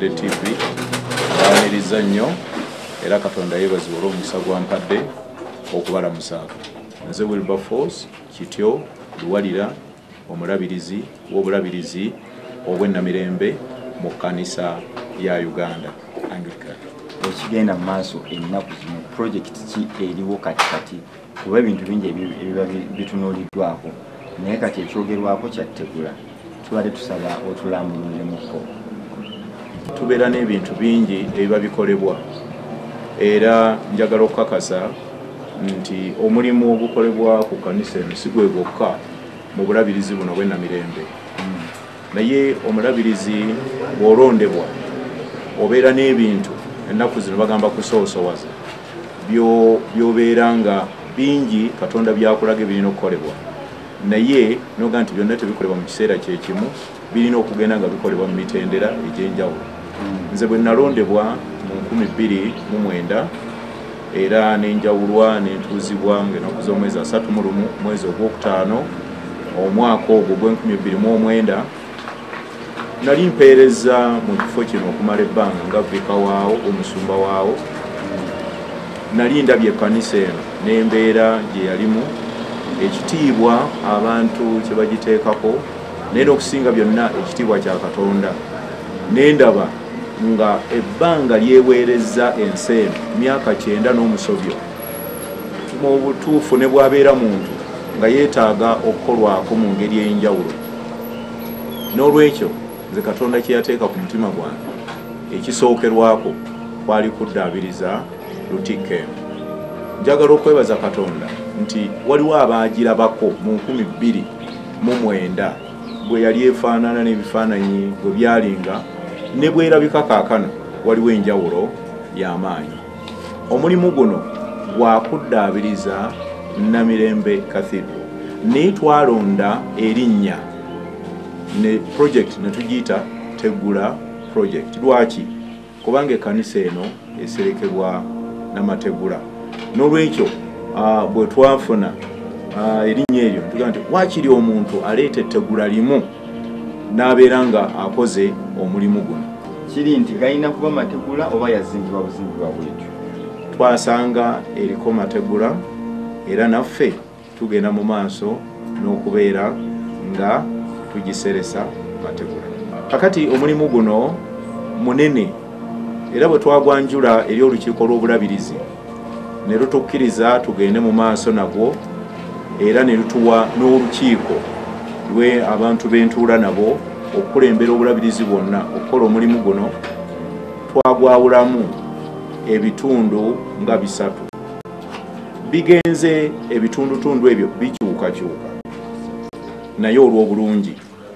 Wadde TV baaniriza nnyo era Katonda yeebazibwe olw'omukisa gwampadde okubalamusaako. Nze Wilberforce Kityo Luwalira, omulabirizi w'obulabirizi obw'ennamirembe mu kkanisa ya Uganda Anglican. Ekigenda mu maaso ennaku zino project ki eriwo kati kuba ebintu bingi ebiba bitunuuliddwako naye kati ekyogerwako kyattegula tubadde tusaba otulambululiremuko. Tubeera n'ebintu bingi ebiba bikolebwa era njagala okukakasa nti omulimu ogukolebwa ku kkanisa eno si gwe gwokka mu bulabirizi buno bw'ennamirembe. Naye omulabirizi bw'olondebwa obeera n'ebintu ennaku zino bagamba kusoosowaza by'obeera nga bingi Katonda byakulaga birina okukolebwa, naye noga nti byonna tebikolebwa mu kiseera kyekimu, birina okugenda nga bikolebwa mu mitendera egy'enjawulo. Nze bwe nalondebwa mu 2009 era n'enjawulwa n'entuuzibwa ng'ennaku z'omwezi 31 mwezi ogwokutaano omwaka ogwo gw'2009 nali mpeereza mu kifo kino okumala ebbanga nga vika waawo omusumba waawo. Nali ndabye ekkanisa eno n'embeera gye yalimu, ekitiibwa abantu kye bagiteekako, naye n'okusinga byonna ekitiibwa kya Katonda. N'endaba nga ebbanga lyeweereza ensi eno myaka 9 n'omusobyo, mu butuufu ne bwabeera muntu nga yeetaaga okukolwako mu ngeri ey'enjawulo. N'olwekyo nze Katonda kye yateeka ku mutima gwange ekisookerwako kwali kuddaabiriza Lutikko. Njagala okwebaza Katonda nti waliwo abaagirabako mu 2009 bwe yali efaanana n'ebifaananyi bwe byalinga ne bwerabika kaakano waliwo enjawulo y'amaanyi. Omulimu guno gwa kuddaabiriza Namirembe Cathedral, naye twalonda erinnya ne project ne tugiyita Tegula project. Lwaki? Kubanga ekkanisa eno eserekebwa n'amategula. N'olwekyo bwe twafuna erinnya eryo tuga nti waakiri omuntu aleeta ettegula limu n'abeera nga akoze omulimu guno. Kiri nti galina kuba mategula oba yazimbibwa buzimbibwa bwetyo? Twasanga eriko mategula era naffe tugenda mu maaso n'okubeera nga tugiseresa mategula. Kakati omulimu guno munene era bwe twagwanjula eri olukiiko lw'obulabirizi ne lutukkiriza tugende mu maaso nagwo era ne lutuwa n'olukiiko lwe abantu b'entuula nabo okukulembera obulabirizi bwonna okukola omulimu guno. Twagwawulamu ebitundu nga 3 bigenze ebitundutundu ebyo bikyukakyuka, naye olw'obulungi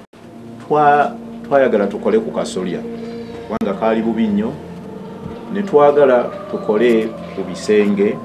twayagala tukole ku kasolya kubanga kaali bubi nnyo, ne twagala tukole ku bisenge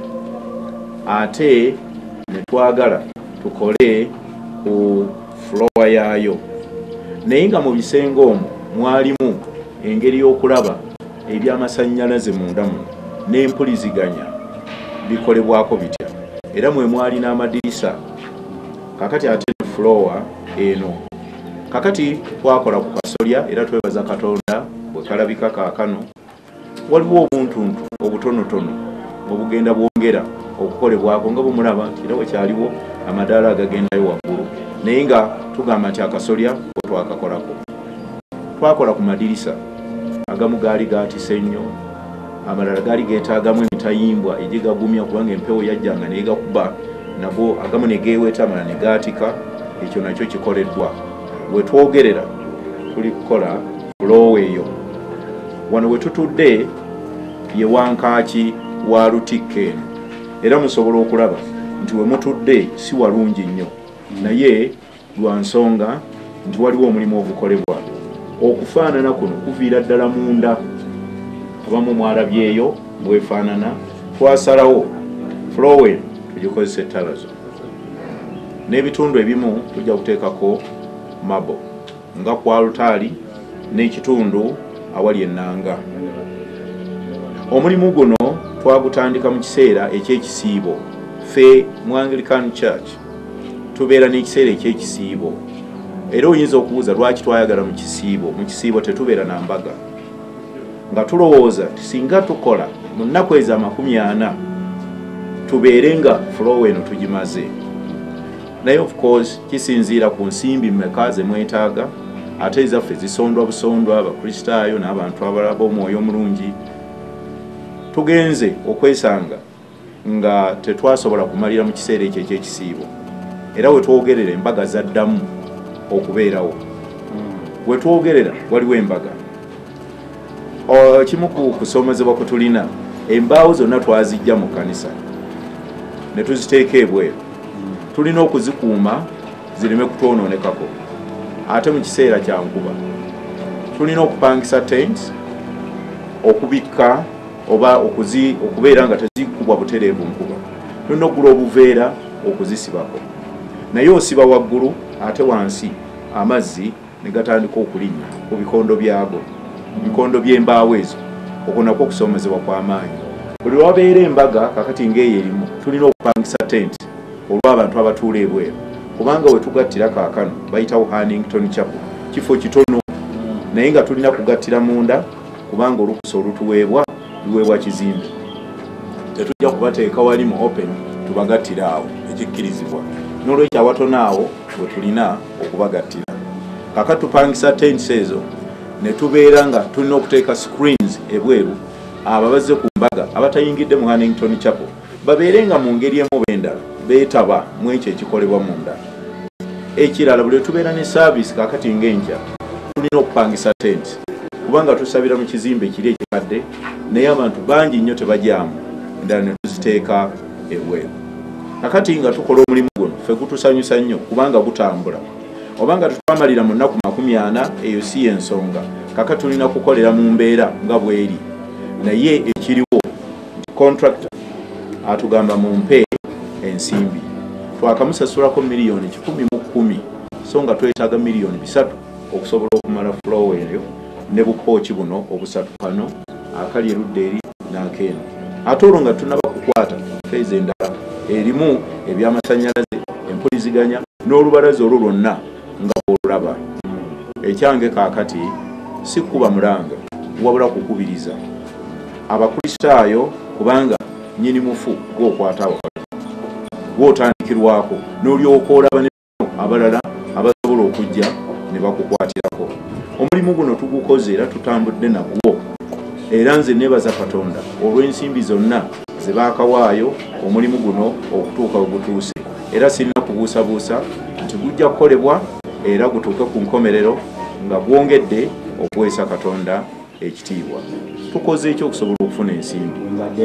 ate ne twagala tukole ku floor yaayo. Naye nga mu bisenge omwo mwalimu engeri y'okulaba ebyamasannyalaze munda muno n'empuliziganya bikolebwako bitya, era mwe mwali n'amadirisa. Kakati ate ne floor eno kakati twakola ku kasolya era twebaza Katonda bwe kalabika kaakano. Waliwo obuntuntu obutonotono obugenda bwongera okukolebwako nga bumulaba nti era wekyaliwo amadaala agagendayo waggulu, naye nga tugamba nti akasolya bwe twakakolako. Twakola ku madirisa, agamu gaali gaatise nnyo, amalala gaali geetaagamu emitayimbwa egigagumya kubanga empewo yajjanga naye gakuba, nago agamu ne geeweta amala ne gaatika. Ekyo nakyo kikoleddwa. We twogerera tuli kukola floor eyo. Wano we tutudde ye wankaaki wa Lutikko eno, era musobola okulaba nti we mutudde si walungi nnyo, naye lwa nsonga nti waliwo omulimu ogukolebwa. Okufaanana kuno kuviira ddala munda, abamu mwalabyeyo bwefaanana. Twasalawo floor tugikozesa ettalazo, n'ebitundu ebimu tujja kuteekako mabo nga ku alutaali n'ekitundu awali ennanga. Omulimu guno twagutandika mu kiseera eky'ekisiibo. Ffe mu Anglican Church tubeera n'ekiseera eky'ekisiibo, era oyinza okubuuza lwaki twayagala mu kisiibo. Mu kisiibo tetubeera na mbaga, nga tulowooza singa tukola mu nnaku ezo 40 tubeere nga flow eno tugimaze. Naye of course kisinziira ku nsimbi mmeka ze mwetaaga, ate ezaffe zisondwa busondwa, abakristaayo n'abantu abalaba omwoyo omulungi. Tugenze okwesanga nga tetwasobola kumalira mu kiseera ekyo eky'ekisiibo, era we twogerera embaga zaddamu okubeerawo. We twogerera waliwo embaga. Kimu ku kusomezebwa kwe tulina, embaawo zonna twazijja mu kkanisa ne tuziteeka ebweru. Tulina okuzikuuma zireme kutwonoonekako. Ate mu kiseera kya nkuba tulina okupangisa tent, okubikka oba okubeera nga tezikubwa butereevu nkuba. Tulina okugula obuveera okuzisibako. Naye osiba waggulu ate wansi amazzi ne gatandika okulinnya ku bikondo byago, bikondo by'embaawo ezo. Okwo nakwo okusomezebwa kw'amaanyi. Buli lwabeera embaga kakati ng'eyo erimu tulina okupangisa tent olw'abantu abatuula ebweru, kubanga we tugattira kaakano bayitawo Hannington Chapel, kifo kitono naye nga tulina kugattira munda kubanga olukusa olutuweebwa luweebwa kizimbe. Tetujja kubateeka wali mu open tubagattira awo ekikkirizibwa. N'olwekyo awatono awo we tulina okubagattira. Kakati tupangisa tents ezo ne tubeera nga tulina okuteeka screens ebweru, ababazze ku mbaga abatayingidde mu Hannington Chapel babeere nga mu ngeri emu bendala beetaba mu ekyo ekikolebwa munda. Ekirala buli tubeera ne service kakati ng'enkya tulina okupangisa tent, kubanga tusabira mu kizimbe kiri ekikadde naye abantu bangi nnyo tebajyamu, endala ne tuziteeka ebweru. Kakati nga tukola omulimu guno ffe gutusanyusa nnyo kubanga gutambula. Obanga tutwamalira mu nnaku 40 eyo si y'ensonga. Kakati tulina kukolera mu mbeera nga bweri. Naye ekiriwo contractor atugamba mumpe ensimbi. Twakamusasulako miliyoni 10 so nga twetaaga miliyoni 3 okusobola okumala flow eyo ne bupooki buno obusatu kano akali erudde eri n'akeeno. Ate olwo nga tunaba kukwata feezi endala erimu ebyamasannyalaze, empuliziganya n'olubalaza olwo lwonna nga olaba. Ekyange kaakati si kuba mulanga wabula kukubiriza abakristaayo, kubanga nnyini mufu gw'okwata abakati gw'otandikirwako n'olyoka olaba abalala abasobola okujja ne bakukwatirako. Omulimu guno tugukoze era tutambudde nagwo, era nze nebaza Katonda olw'ensimbi zonna ze baakawaayo omulimu guno okutuuka we gutuuse, era sirina kubuusabuusa nti gujja kukolebwa era gutuuke ku nkomerero nga gwongedde okuweesa Katonda ekitiibwa. Tukoze ekyo okusobola okufuna ensimbi.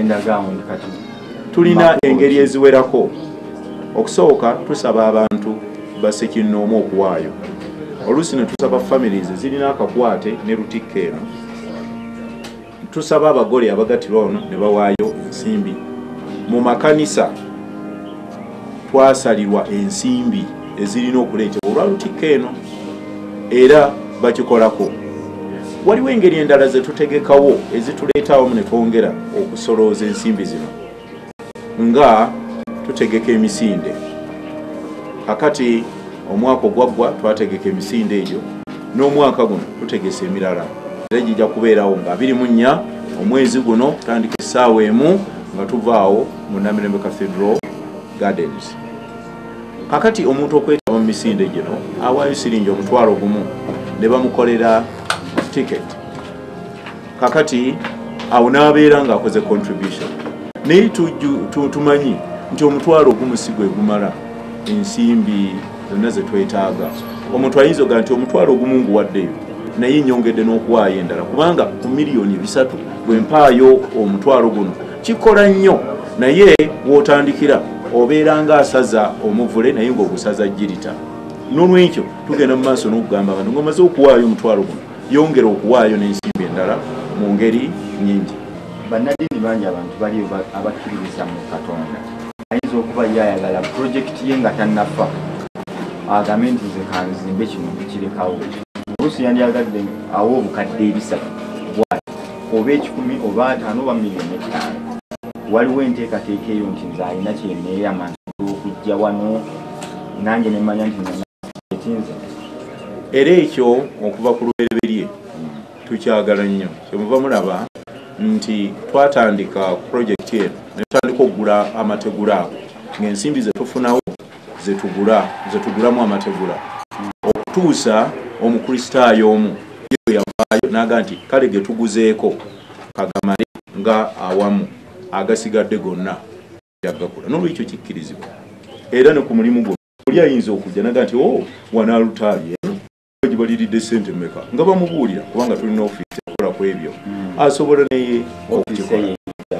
Tulina engeri eziwerako. Okusooka tusaba abantu basekinnoomu okuwaayo. Oluusi ne tusaba families zirina akakwate ne lutikka eno. Tusaba abagole abagattirwa ono ne bawaayo ensimbi. Mu makanisa twasalirwa ensimbi ezirina okuleetebwa olwa lutikka eno era bakikolako. Waliwo engeri endala ze tutegekawo ezituleetawo ne twongera okusolooza ensimbi zino, nga tutegeka emisinde. Kakati omwaka ogwaggwa twategeka emisinde egyo, n'omwaka guno tutegesa emirala. Era gijja kubeerawo nga 24 omwezi guno tutandika essaawa emu nga tuvaawo mu Namirembe Cathedral Gardens. Kakati omuntu okwetaba mu misinde gino awaayo siringi 1,000 ne bamukolera ticket. Kakati awo n'abeera ng'akoze contribution. Naye tumanyi nti 1,000 si gwe gumala ensimbi zonna ze twetaaga. Omuntu ayinza oga nti 1,000 nguwaddeyo naye nyongedde n'okuwaayo endala, kubanga ku miliyoni 3 bwe mpaayo 1,000 guno kikola nnyo. Naye w'otandikira obeera ng'asaza omuvule naye ng'ogusaza jirita. N'olwekyo tugenda mu maaso n'okugamba abantu ng'omaze okuwaayo 1,000 guno yongera okuwaayo n'ensimbi endala mu ngeri nnyingi. Bannaddiini bangi abantu baliyo abakkiririza mu Katonda. Ayinza okuba yayagala pulojekiti ye nga tannafa agambe nti nze kanzimbe kino kirekawo. Oluusi yandyagadde awo obukadde 3 bwati oba 10 oba 5 oba miliyoni 5. Waliwo enteekateeka eyo nti nze alina kyeneeyama okujja wano nange ne mmanya nti ekinze. Era ekyo okuva ku lubereberye tukyagala nnyo kyemuva mulaba nti twatandika project eno ne tutandika okugula amategula ago ng'ensimbi zetufunawo zetugulamu amategula okutuusa omukristaayo omu ye yavaayo naga nti kale getuguzeeko kagamale nga awamu agasigadde gonna yagakula n'olwekyo kikkirizibwa era ne ku mulimu gwo oli ayinza okujja naga nti wanaalutaali eno gibaliridde sente mmeka nga bamubuulira kubanga tulina ofiisi ekola ku ebyo asobola neye okukikola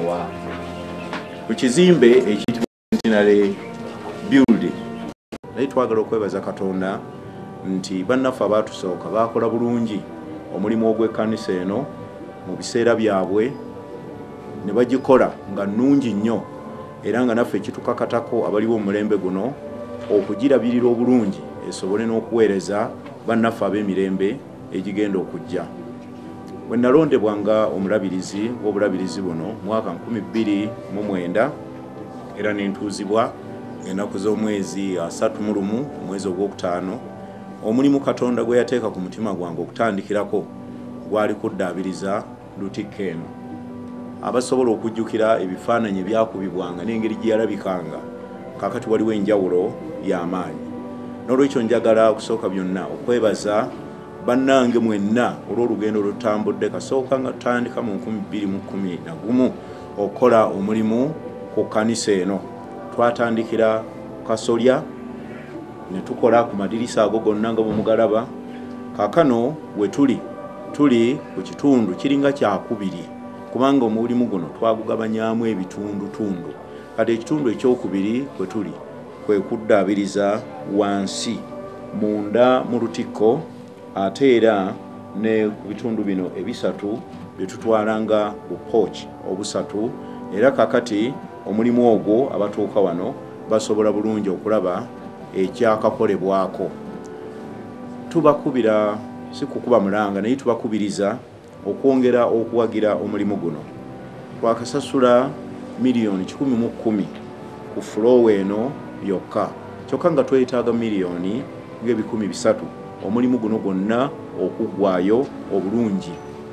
ku kizimbe ekiyitibwa centenary building naye twagala okwebaza Katonda nti bannaffe abaatusooka baakola bulungi omulimu ogw'ekkanisa eno mu biseera byabwe ne bagikola nga nnungi nnyo era nga naffe kitukakatako abaliwo omulembe guno okugirabirira obulungi esobole n'okuweereza bannaffe ab'emirembe egigenda okujja. Bwe nalondebwanga omulabirizi w'obulabirizi buno mwaka 2009 era n'entuuzibwa ennaku z'omwezi 31 omwezi ogwokutaano omulimu Katonda gwe yateeka ku mutima gwange okutandikirako gwali kuddaabiriza lutikko eno. Abasobola okujjukira ebifaananyi ebyakubibwanga n'engeri gye yalabikanga kaakati waliwo enjawulo y'amaanyi. N'olwekyo njagala okusooka byonna okwebaza bannange mwenna olw'olugendo lutambudde kasooka nga tutandika mu 2011 okukola omulimu ku kkanisa eno. Twatandikira Kasolya ne tukola ku madirisa ago gonna nga bwemugalaba. Kaakano we tuli ku kitundu kiringa kyakubiri kubanga omulimu guno twagugabanyaamu ebitundutundu. Kati ekitundu ekyokubiri kwe tuli kwe kuddaabiriza wansi munda mu lutikko ate era ne ku bitundu bino ebisatu bye tutwalanga bupochi obusatu era kakati omulimu ogwo abatuuka wano basobola bulungi okulaba ekyakakolebwako. Tubakubira si kukuba mulanga naye tubakubiriza okwongera okuwagira omulimu guno. Twakasasula miliyoni 110 ku flow eno yokka kyokka nga twetaaga miliyoni nga300 omulimu guno gwonna okuggwaayo obulungi.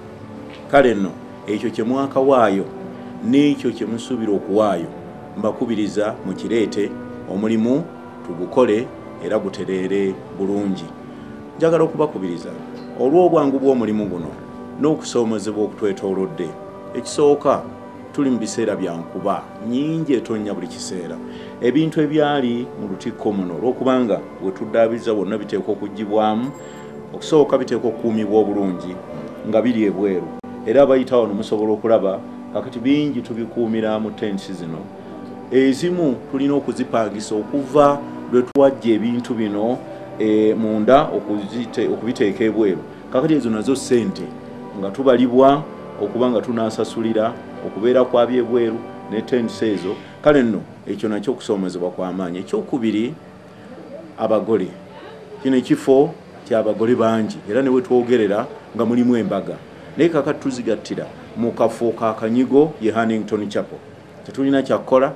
Kale nno ekyo kye mwakawaayo n'ekyo kye musuubira okuwaayo mbakubiriza mukireete omulimu tugukole era gutereere bulungi. Njagala okubakubiriza olw'obwangu bw'omulimu guno n'okusoomozebwa okutwetoolodde. Ekisooka tuli mu biseera bya nkuba nnyingi etonnya buli kiseera. Ebintu ebyali mu lutikko muno olw'okubanga we tuddaabiriza bonna biteekwa okuggibwamu okusooka biteekwa okukuumibwa obulungi nga biri ebweru era abayita wano musobola okulaba kakati bingi tubikuumira mu tents zino. Ezimu tulina okuzipangisa okuva lwe twajja ebintu bino munda okubiteeka ebweru. Kakati ezo nazo ssente nga tubalibwa okuba nga tunaasasulira okubeera kwa byebweru ne tents ezo. Kale nno ekyo nakyo okusoomozebwa kw'amaanyi. Ekyokubiri abagole. Kino ekifo ky'abagole bangi era ne we twogerera nga mulimu embaga naye kakati tuzigattira mu kafo ka Kanyigo ye Hannington Chapel. Tetulina kyakukola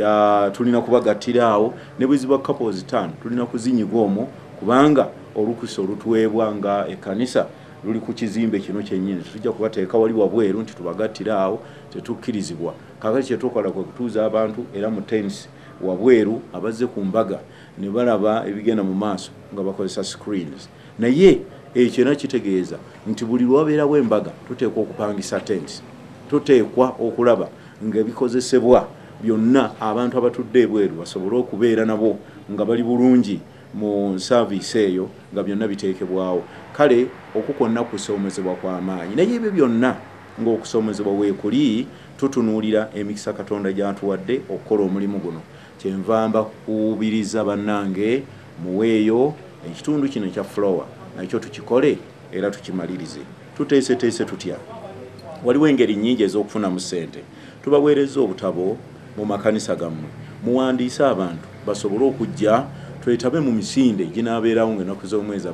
tulina kubagattira awo ne bwe ziba couples 5 tulina kuzinyiga omwo kubanga olukusa olutuweebwa nga ekkanisa luli ku kizimbe kino kyennyini. Tujja kubateeka wali wabweru nti tubagattira awo tetukkirizibwa. Kakati kye tukola kwe kutuuza abantu era mu tents wabweru abazze ku mbaga ne balaba ebigenda mu maaso nga bakozesa screens. Naye ekyo era kitegeeza nti buli lwabeerawo embaga tuteekwa okupangisa tents. Tuteekwa okulaba ng'ebikozesebwa byonna abantu abatudde ebweru basobole okubeera nabo nga bali bulungi mu service eyo nga byonna biteekebwawo. Kale okukonna kusoomozebwa kw'amaanyi naye ebyo byonna ng'okusoomozebwa weekuli tutunuulira emikisa Katonda gy'atuwadde okukola omulimu guno. Kyenva mbakuubiriza bannange muweeyo ekitundu kino ekya flower nakyo tukikole era tukimalirize. Tuteeseteese tutya waliwo engeri nnyingi ez'okufunamu ssente. Tubaweereza obutabo mu makanisa gammwe muwandiise abantu basobole okujja twetabe mu misinde ginaabeerawo ng'ennaku z'omwezi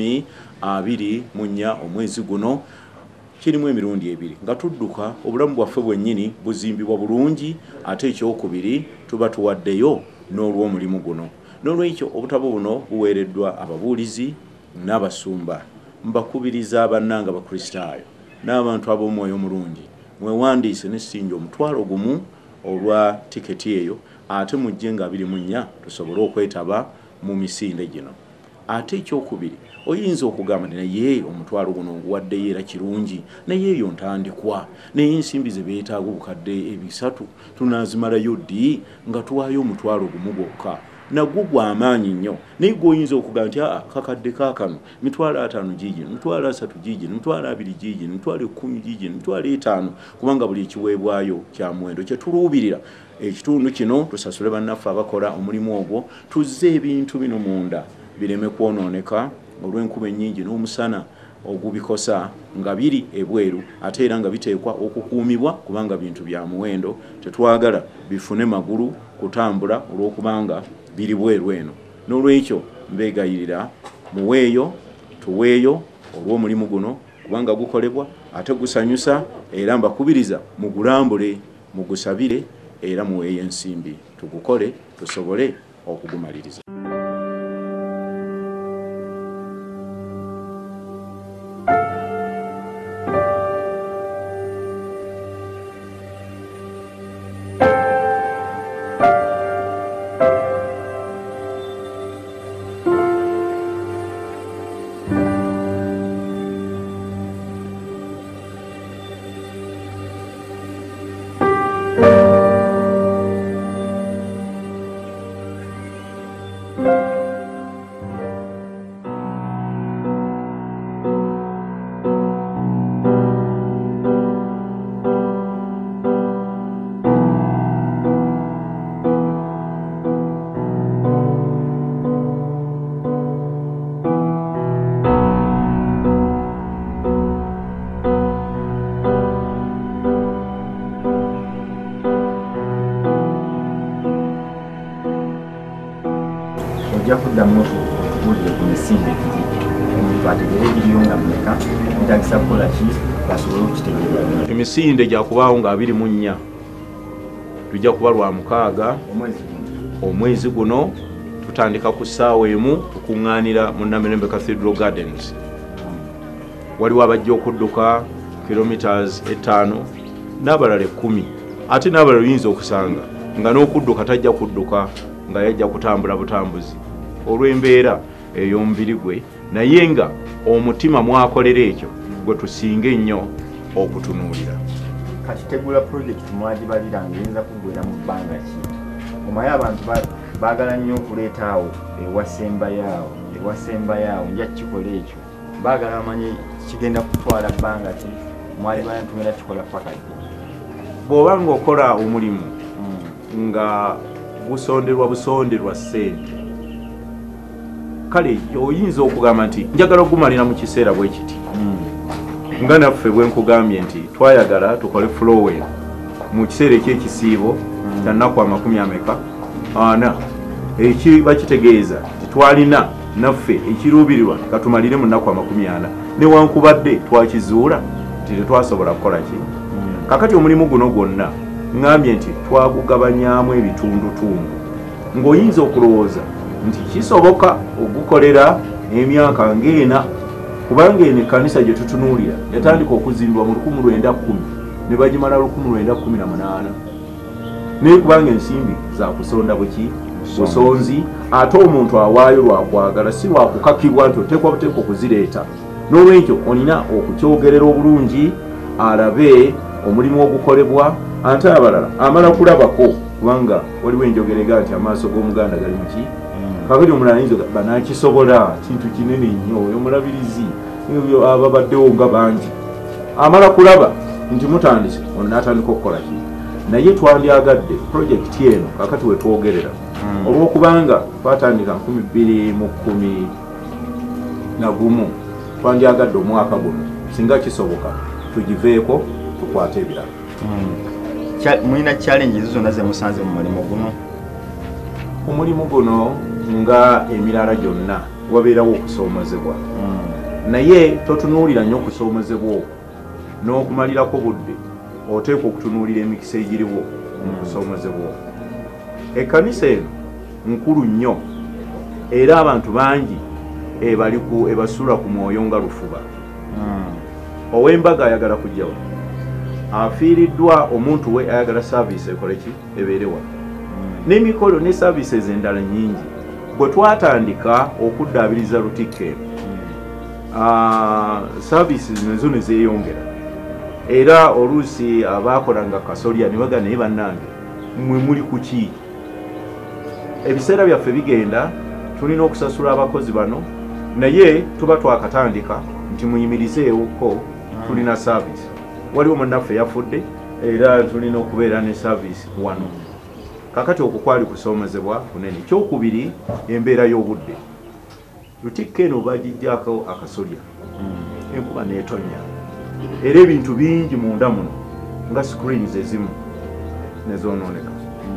24 omwezi guno. Kirimu emirundi ebiri nga tudduka obulamu bwaffe bwennyini buzimbibwa bulungi ate ekyokubiri tuba tuwaddeyo n'olw'omulimu guno. N'olwekyo obutabo buno buweereddwa ababuulizi n'abasumba mbakubiriza bannanga bakristaayo n'abantu ab'omwoyo omulungi mwewandiise n'essinja omutwalo gumu olwa tiketi eyo ate mujje nga 24 tusobole okwetaba mu misinde gino. Ate ekyokubiri oyinza okugamba naye omutwalo guno nguwaddeyo era kirungi naye eyo ntandikwa naye ensimbi ze beetaaga obukadde 3 tunaazimalayo ddi nga tuwaayo omutwalo gumu gwokka nagwo gw'amaanyi nnyo naye gwoyinza okugamba nti kakadde kaakano mitwalo 5 giigino mitwalo 3 giigino mitwalo 2 giigino mitwalo 10 giigino mitwalo 5 kubanga buli ekiweebwayo kya muwendo kyetuluubirira ekitundu kino tusasule bannaffe abakola omulimu ogwo tuzze ebintu bino munda bireme kwonooneka olw'enkuba ennyingi n'omusana ogubikosa nga biri ebweru ate era nga biteekwa okukuumibwa kubanga bintu bya muwendo tetwagala bifune magulu kutambula olw'okubanga biri bweru eno. N'olwekyo mbeegayirira muweeyo tuweeyo olw'omulimu guno kubanga gukolebwa ate gusanyusa era mbakubiriza mugulambule mugusabire era muweeyo ensimbi tugukole tusobole okugumaliriza. ojja kuddamu okubulira ku misinde giri omuntu ategere ebiriyo nga mmeka ntagisa kukola ki basobole okukitegeera. Emisinde gyakubaawo nga 24 tujja kuba lwa 6 omwezi guno tutandika ku ssaawa emu tukuŋŋaanira mu Namirembe Cathedral Gardens. Waliwo abajja okudduka kilometers 5 n'abalala 10 ate n'abalala oyinza okusanga nga n'okudduka tajja kudduka nga yajja kutambula butambuzi olw'embeera ey'omubiri gwe naye nga omutima mwakolera ekyo gwe tusinga ennyo okutunuulira. Katitegula project mwagibalira ng'eyinza kuggwera mu bbanga ki? Omaye abantu baagala nnyo okuleetaawo ewasembayaawo nja kikola ekyo baagala bamanye kigenda kutwala bbanga ki mwalibala ntugenda kikola paka ddi. Bw'oba ng'okola omulimu nga busonderwa ssente kale oyinza okugamba nti njagala okumalira mu kiseera bwe kiti nga naffe bwe nkugambye nti twayagala tukole flow mu kiseera eky'ekisiibo kya nnaku 40 ekiba kitegeeza nti twalina naffe ekiruubirirwa katumalire mu nnaku 40 newankubadde twakizuula nti tetwasobola kukola ki. Kakati omulimu guno gwonna ngambye nti twagugabanyaamu ebitundutundu ng'oyinza okulowooza nti kisoboka ogukolera emyaka ng'ena kubanga eno ekkanisa gye tutunuulira yatandika okuzimbibwa mu 1910 ne bagimala 1918 naye kubanga ensimbi za kusonda buki busonzi ate omuntu awaayo lwakwagala si lwakukakibwa nti oteekwa buteekwa okuzireeta. N'olwekyo olina okukyogerera obulungi alabe omulimu ogukolebwa ate abalala amala kulabako kubanga waliwo enjogerega nti amaaso g'omuganda gali muki. Kakati omulala ayinza banakisobola kintu kinene nnyo omulabirizi ababaddewo nga bangi amala kulaba nti mutandise ono n'atandika okukola ki. Naye twandyagadde projekiti eno kakati wetwogerera olw'okubanga twatandika 2011 twandyagadde omwaka guno singa kisoboka tugiveeko tukwate ebirala. Mulina challenge zonna ze musanze mu mulimu guno? Omulimu guno nga emirala gyonna wabeerawo okusoomozebwa naye totunuulira nnyo okusoomozebwa okwo n'okumalirako budde oteekwa okutunuulira emikisa egiriwo mu kusoomozebwa okwo. Ekkanisa eno nkulu nnyo era abantu bangi ebasula ku mwoyo nga lufuba ow'embaga ayagala kujjawa afiiriddwa omuntu we ayagala service ekoleki ebeerewa n'emikolo ne services endala nnyingi bwe twatandika okuddaabiriza Lutikko services nezo ne zeeyongera era oluusi abaakolanga kasolya ne bagana naye bannange mmwe muli ku ki ebiseera byaffe bigenda tulina okusasula abakozi bano naye tuba twakatandika nti muyimirizeeko tulina service waliwo munnaffe yafudde era tulina okubeera ne service wano kakati okwo kwali kusoomezebwa kunene kyokubiri embeera y'obudde Lutikko eno bagijjako akasolya enkuba neetonya era ebintu bingi munda muno nga screens ezimu nezoonooneka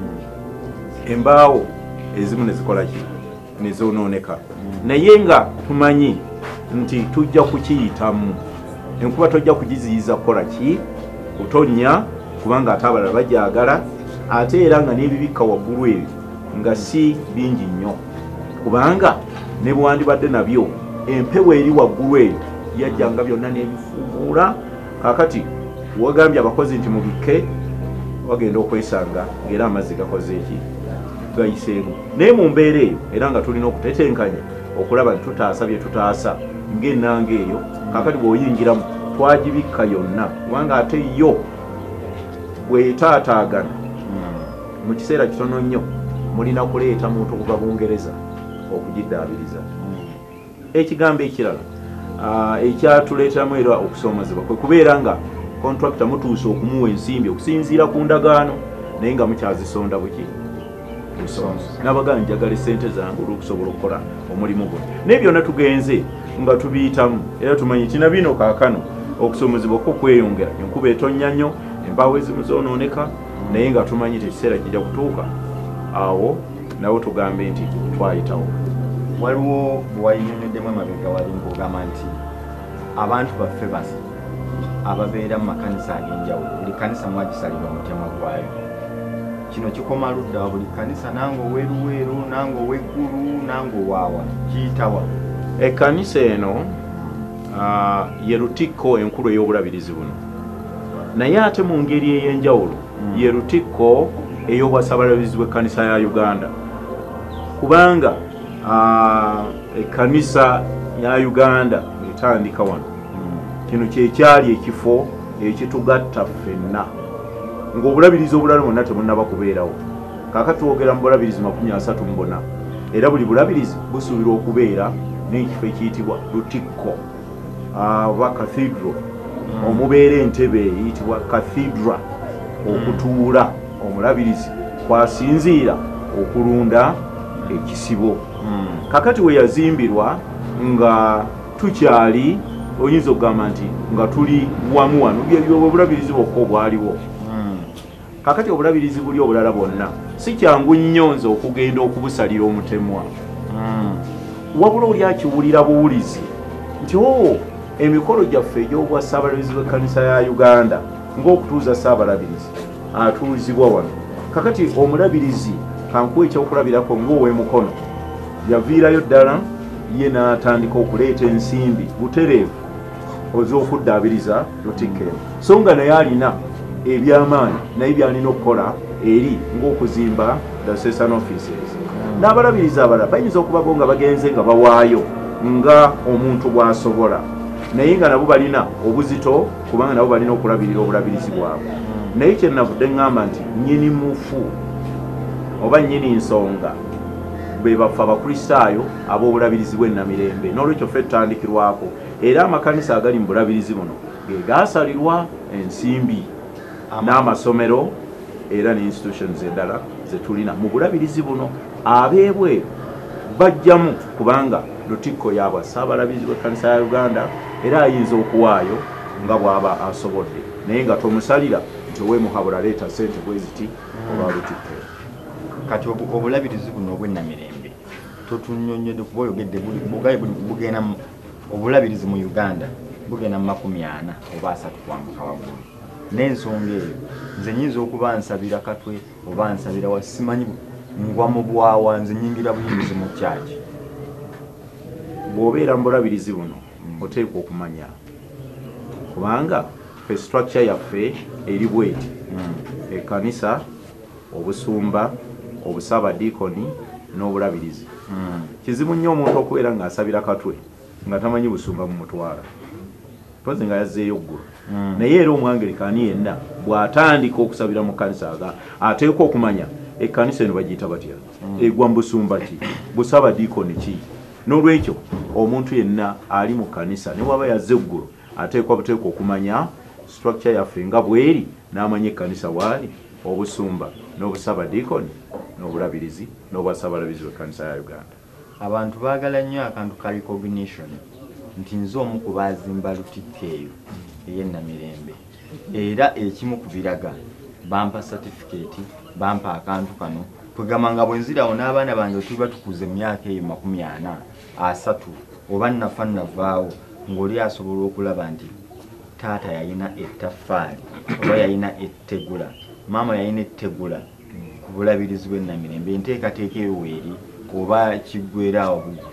embaawo ezimu nezikola ki nezoonooneka naye nga tumanyi nti tujja kukiyitamu enkuba tojja kugiziyiza kukola ki kutonya kubanga ate abalala bajagala ate era nga n'ebibikka waggulu ebyo nga si bingi nnyo kubanga ne bwandibadde nabyo empewo eri waggulu eyo yajjanga byonna n'ebifuumuula kakati wagambye abakozi nti mubikke wagenda okwesanga ng'era amazzi gakoze eki gayiseemu naye mu mbeera eyo era nga tulina okutetenkanya okulaba nti tutaasa bye tutaasa ng'ennanga eyo kakati bw'oyingiramu twagibikka yonna kubanga ate yo bw'etaataagana mu kiseera kitono nnyo mulina kuleeta muntu kuva Bungereza okugiddaabiriza ekigambo ekirala ekyatuleeteramu era okusoomezebwa kwe kubeera nga kontrakita mutuuse okumuwa ensimbi okusinziira ku ndagaano naye nga mukyazisonda buki n'abagana njagala ssente zange olw'okusobola okukola omulimu guno naye byonna tugenze nga tubiyitamu era tumanyi tina bino kaakano okusoomezebwa okweyongera enkuba etonnya nnyo embaawo ezimu zoonooneka naye nga tumanyi ekiseera kijja kutuuka awo nawo tugambe nti twayitawo waliwo bwewayinyonyoddemu amabega wali ng'ogamba nti abantu baffe basa ababeera mu makanisa ag'enjawulo buli kanisa mwagisalira omutemwa gwayo kino kikoma ludda buli kanisa nange oweruweeru nange ow'eggulu nange owaawa kiyitawa ekkanisa eno ye Lutikko enkulu ey'obulabirizi buno naye ate mu ngeri ey'enjawulo ye Lutikko ey'obwasabalabizi bw'ekkanisa ya Uganda kubanga ekkanisa ya Uganda etandika wano kino kyekyali ekifo ekitugatta ffenna ng'obulabirizi obulala bwonna tebunnaba kubeerawo kaakati twogera mu bulabirizi 34 era buli bulabirizi busuubirwa okubeera n'ekifo ekiyitibwa Lutikko oba cathedral omubeera entebe eyitibwa cathedral okutuula omulabirizi kwasinziira okulunda ekisibo kakati we yazimbirwa nga tukyali oyinza okugamba nti nga tuli wamu wano obulabirizi bwokka obwaliwo kakati obulabirizi buli obulala bwonna si kyangu nnyo nze okugenda okubusalira omutemwa wabula oli akiwulira buwulizi nti emikolo gyaffe egy'obwassaabalabizi bw'ekkanisa ya Uganda ng'okutuuza saabalabirizi atuuzibwa wano kakati omulabirizi kankuwa ekyokulabirako ng'ow'emukono yaviirayo ddala ye n'atandika okuleeta ensimbi butereevu oz'okuddaabiriza Lutikko so nga naye alina ebyamaanyi naye byalina okukola eri ng'okuzimba diocesan offices n'abalabirizi abalala bayinza okuba bo nga bagenze nga bawaayo nga omuntu bw'asobola naye nga nabo balina obuzito kubanga nabo balina okulabirira obulabirizi bwabwe naye kyenavudde ŋŋamba nti nnyini mufu oba nnyini nsonga be baffe abakristaayo ab'obulabirizi bw'ennamirembe n'olwekyo ffe tutandikirwako era amakanisa agali mu bulabirizi buno ge gaasalirwa ensimbi n'amasomero era ne institutions endala ze tulina mu bulabirizi buno abeebweru bajjamu kubanga Lutikko yaabwa ssaabalabizi bw'ekkanisa ya Uganda era ayinza okuwaayo nga bw'aba asobodde naye nga tomusalira nti oweemuhabula leeta ssente bwe ziti oba Lutikko kati obulabirizi buno obw'ennamirembe totunnyonnyodde kuba oyogedde bugenda obulabirizi mu Uganda bugenda mu 40 oba 30 kwambuka waggulu n'ensonga eyo nze nyinza okuba nsabira katwe oba nsabira wasimanyi ngwa mu bwawa nze nyingira buyingizi mu kyaki bw'obeera mu bulabirizi buno oteekwa okumanya kubanga fe structure yaffe eri bweti ekkanisa obusumba obusabadiikoni n'obulabirizi kizibu nnyo omuntu okubeera ng'asabira katwe nga tamanyi busumba mu mutwala pozi nga yazzeeyo ggulu naye era omwangerikaani yenna bw'atandika okusabira mu kkanisa ateekwa okumanya ekkanisa eno bagiyita batya egwa mu busumba ki busabadiikoni ki n'olwekyo omuntu yenna ali mu kkanisa ne bw'aba yazze eggulu ateekwa okumanya structure yaffe nga bweri n'amanya ekkanisa waali obusumba n'obusabadiikoni n'obulabirizi n'obwasabalabizi w'ekkanisa ya Uganda. Abantu baagala nnyo akantu ka recognition nti nze omu ku baazimba Lutikko eyo ey'Ennamirembe era ekimu ku biraga bampa certificate bampa akantu kano kwegamba nga bwe nzirawo n'abaana bange tuba tukuze emyaka eyo 40 oba nafa navaawo ng'oli asobola okulaba nti taata yalina ettaffaali oba yalina ettegula maama yalina ettegula ku bulabirizi bw'Ennamirembe enteekateeka eyo weeri oba kiggweeraawo bugwi.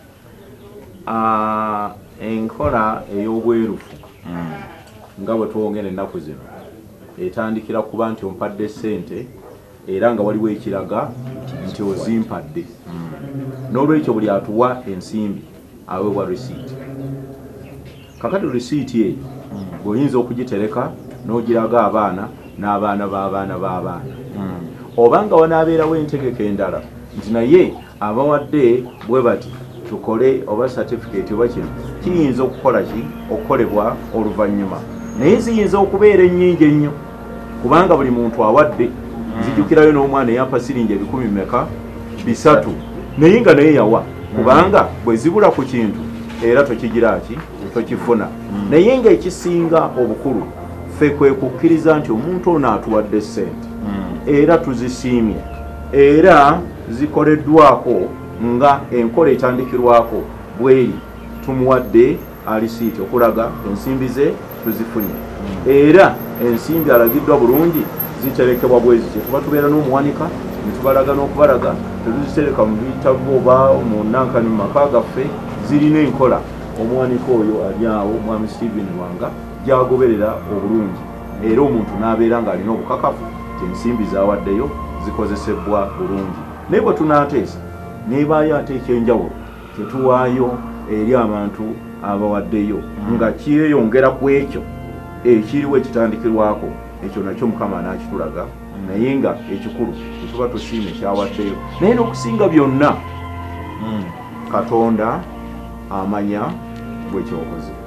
Enkola ey'obwerufu nga bwe twongera ennaku zino etandikira kuba nti ompadde ssente era nga waliwo ekiraga nti ozimpadde n'olwekyo buli atuwa ensimbi aweebwa risiiti. Kakati risiiti eyo bw'oyinza okugitereka n'ogiraga abaana n'abaana b'abaana b'abaana oba nga wanaabeerawo entegeka endala nti naye abawadde bwe bati tukole oba certificate oba kino kiyinza okukola ki okukolebwa oluvannyuma naye ziyinza okubeera ennyingi ennyo kubanga buli muntu awadde nzijukirayo n'omwana eyampa siringi 300 naye nga naye yawa kubanga bwe zibula ku kintu era tokigira ki tokifuna naye nga ekisinga obukulu ffe kwe kukkiriza nti omuntu ono atuwadde ssente era tuzisiimye era zikoleddwako nga enkola etandikirwako bweri tumuwadde alisiiti okulaga ensimbi ze tuzifunye era ensimbi alagiddwa bulungi ziterekebwa bwezi kyetuba tubeera n'omuwanika netubalaga n'okubalaga tetuzitereka mu bitabo oba mu nankani mu maka gaffe zirina enkola omuwanika oyo ali awo mwami Stephen Lwanga gyagoberera obulungi era omuntu n'abeera ng'alina obukakafu nti ensimbi zawaddeyo zikozesebwa bulungi naye bwe tunaateesa nebaayo ate ekyenjawulo tetuwaayo eri abantu abawaddeyo nga kyeyongera ku ekyo ekiriwo ekitandikirwako ekyo nakyo Mukama anaakitulaga naye nga ekikulu tetuba tusiima ekyawaddeyo naye n'okusinga byonna Katonda amanya bwe kyokoze.